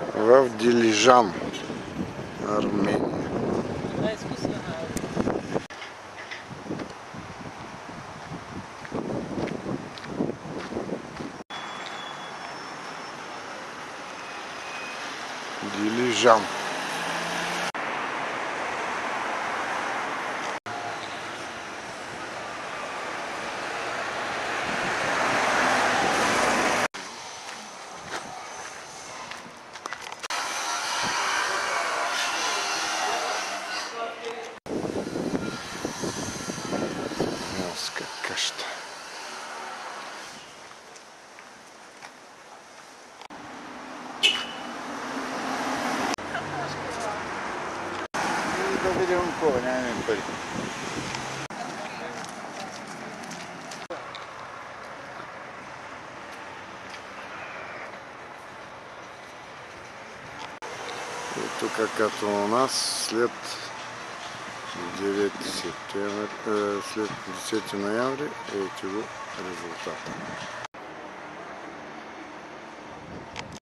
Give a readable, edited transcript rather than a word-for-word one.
в Дилижан, Армения. Дилижан. Морска къща. Да видим кога, нямаме пари. И тук като у нас след 9 септември, след 10 ноември, ето го резултата.